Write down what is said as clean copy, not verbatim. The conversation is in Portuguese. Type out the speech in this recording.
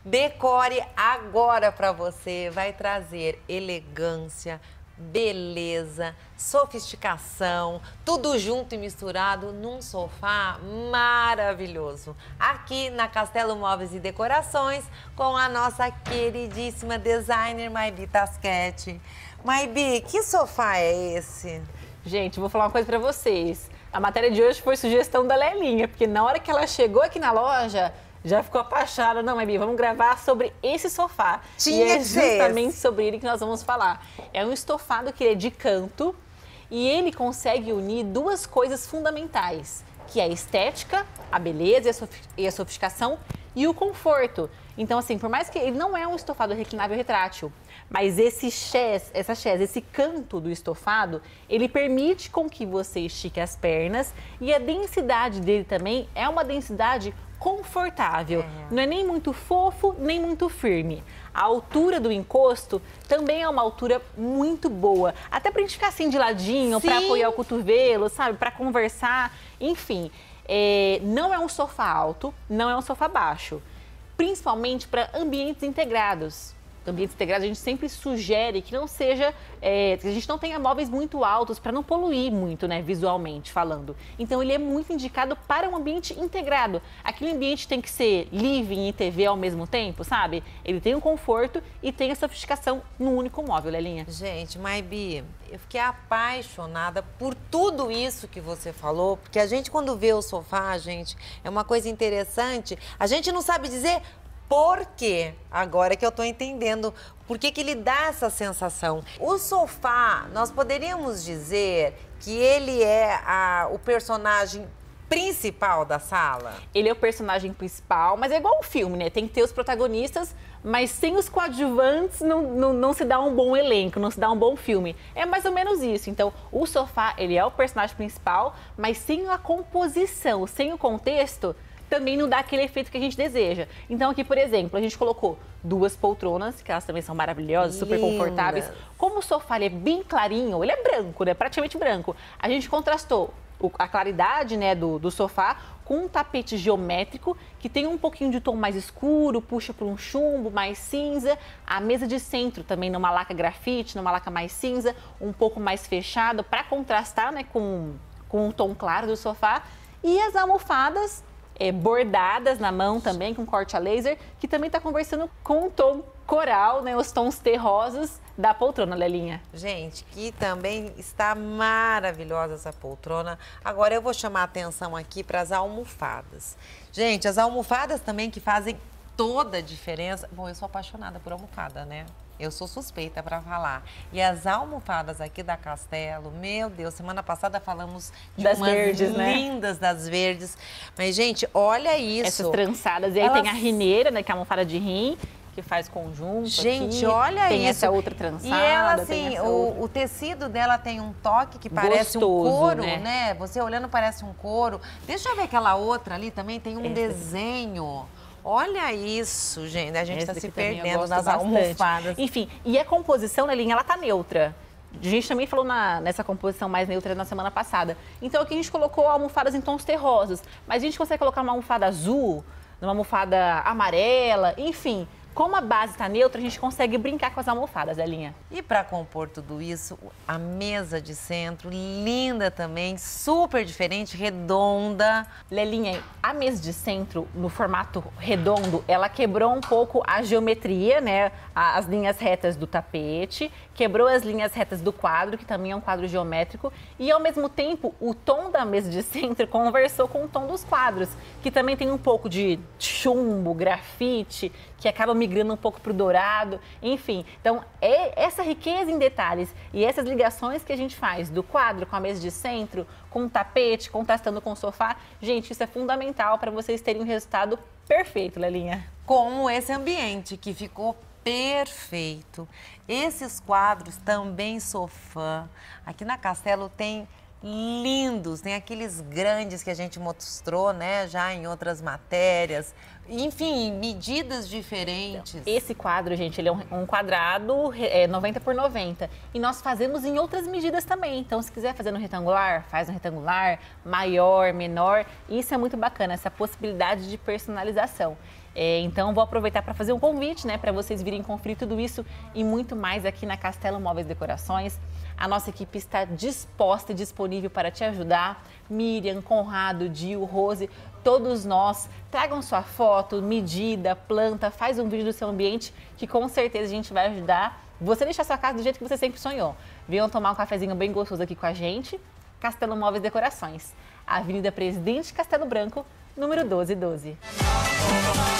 Decore agora para você, vai trazer elegância, beleza, sofisticação, tudo junto e misturado num sofá maravilhoso. Aqui na Castelo Móveis e Decorações, com a nossa queridíssima designer Maybi Tasquete. Maybi, que sofá é esse? Gente, vou falar uma coisa pra vocês. A matéria de hoje foi sugestão da Lelinha, porque na hora que ela chegou aqui na loja, já ficou apaixonada. Não, Maybi, vamos gravar sobre esse sofá. Tinha e é que ser justamente esse. sobre ele que nós vamos falar. É um estofado que é de canto e ele consegue unir duas coisas fundamentais, que é a estética, a beleza e a sofisticação e o conforto. Então, assim, por mais que ele não é um estofado reclinável retrátil, mas esse canto do estofado, ele permite com que você estique as pernas e a densidade dele também é uma densidade confortável. Não é nem muito fofo, nem muito firme. A altura do encosto também é uma altura muito boa. Até pra gente ficar assim de ladinho, para apoiar o cotovelo, sabe? Para conversar, enfim. Não é um sofá alto, não é um sofá baixo. Principalmente para ambientes integrados. Ambientes integrados a gente sempre sugere que não seja, que a gente não tenha móveis muito altos para não poluir muito, né, visualmente falando. Então ele é muito indicado para um ambiente integrado. Aquele ambiente tem que ser living e TV ao mesmo tempo, sabe? Ele tem o conforto e tem a sofisticação no único móvel, Lelinha. Gente, Maybi, eu fiquei apaixonada por tudo isso que você falou, porque a gente quando vê o sofá, gente, é uma coisa interessante, a gente não sabe dizer por quê? Agora que eu tô entendendo por que ele dá essa sensação. O sofá, nós poderíamos dizer que ele é o personagem principal da sala? Ele é o personagem principal, mas é igual um filme, né? Tem que ter os protagonistas, mas sem os coadjuvantes não se dá um bom elenco, não se dá um bom filme. É mais ou menos isso. Então, o sofá, ele é o personagem principal, mas sem a composição, sem o contexto, também não dá aquele efeito que a gente deseja. Então aqui, por exemplo, a gente colocou duas poltronas, que elas também são maravilhosas, super confortáveis. Como o sofá ele é bem clarinho, ele é branco, né? Praticamente branco. A gente contrastou a claridade, né, do sofá com um tapete geométrico que tem um pouquinho de tom mais escuro, puxa para um chumbo mais cinza. A mesa de centro também numa laca grafite, numa laca mais cinza, um pouco mais fechado, para contrastar, né, com o tom claro do sofá. E as almofadas bordadas na mão também, com corte a laser, que também está conversando com o tom coral, né, os tons terrosos da poltrona, Lelinha. Gente, que também está maravilhosa essa poltrona. Agora eu vou chamar a atenção aqui para as almofadas. Gente, as almofadas também que fazem toda a diferença. Bom, eu sou apaixonada por almofada, né? Eu sou suspeita para falar. E as almofadas aqui da Castelo, meu Deus, semana passada falamos de das umas verdes, lindas, né? Das verdes. Mas, gente, olha isso. Essas trançadas. E aí tem a rineira, né, que é a almofada de rim, que faz conjunto. Gente, aqui. olha tem isso. Essa outra trançada. E ela, assim, o tecido dela tem um toque que parece gostoso, um couro, né? Você olhando parece um couro. Deixa eu ver aquela outra ali também, tem um desenho. Olha isso, gente. A gente está se perdendo nas almofadas. Enfim, e a composição, Lelinha, ela tá neutra. A gente também falou nessa composição mais neutra na semana passada. Então aqui a gente colocou almofadas em tons terrosos, mas a gente consegue colocar uma almofada azul, uma almofada amarela, enfim. Como a base está neutra, a gente consegue brincar com as almofadas, Lelinha. E para compor tudo isso, a mesa de centro, linda também, super diferente, redonda. Lelinha, a mesa de centro, no formato redondo, ela quebrou um pouco a geometria, né? As linhas retas do tapete, quebrou as linhas retas do quadro, que também é um quadro geométrico, e ao mesmo tempo, o tom da mesa de centro conversou com o tom dos quadros, que também tem um pouco de chumbo, grafite, que acaba migrando um pouco para o dourado, enfim. Então, é essa riqueza em detalhes e essas ligações que a gente faz do quadro com a mesa de centro, com o tapete, contrastando com o sofá, gente, isso é fundamental para vocês terem um resultado perfeito, Lelinha. Com esse ambiente que ficou perfeito. Esses quadros também sou fã. Aqui na Castelo tem lindos, tem aqueles grandes que a gente mostrou, né, já em outras matérias. Enfim, medidas diferentes. Esse quadro, gente, ele é um quadrado 90 por 90. E nós fazemos em outras medidas também. Então, se quiser fazer no retangular, faz no retangular, maior, menor. Isso é muito bacana, essa possibilidade de personalização. Então, vou aproveitar para fazer um convite, né, para vocês virem conferir tudo isso e muito mais aqui na Castelo Móveis Decorações. A nossa equipe está disposta e disponível para te ajudar. Miriam, Conrado, Dil, Rose, todos nós. Tragam sua foto, medida, planta, faz um vídeo do seu ambiente que com certeza a gente vai ajudar você deixar sua casa do jeito que você sempre sonhou. Venham tomar um cafezinho bem gostoso aqui com a gente. Castelo Móveis Decorações, Avenida Presidente Castelo Branco, número 1212.